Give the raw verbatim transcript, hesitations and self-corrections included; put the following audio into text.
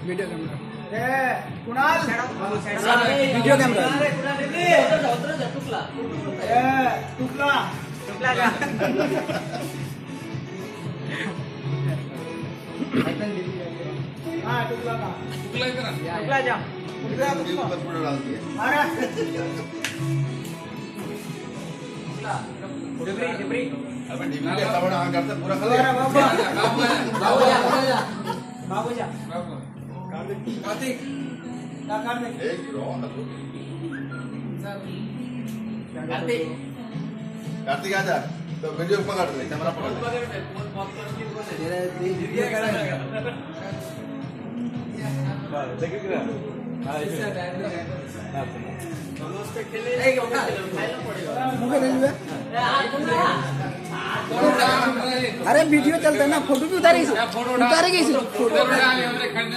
video camera ए Kunal video camera टुकला ए टुकला टुकला जा हां टुकला का टुकला करा टुकला जा टुकला ऊपर पूरा डाल दिया अरे टुकला डिबरी डिबरी अपन डिबरी का तवड़ा हां करते पूरा खा अरे बाबा बाबू जा बाबू जा बाबू कार्तिक कार्तिक का कार्तिक एक रो कार्तिक कार्तिक आजा तो वीडियो पकड़ ले कैमरा पकड़ ले फोन पॉपकॉर्न की बोल तेरा वीडियो करा बस देख के हां इसका डायरेक्ट दोनों पे खेले एक उठा फाइनल पड़ेगा मुझे ले लिया अरे वीडियो चलता है ना फोटो भी उतारेगी उतारेगी फोटो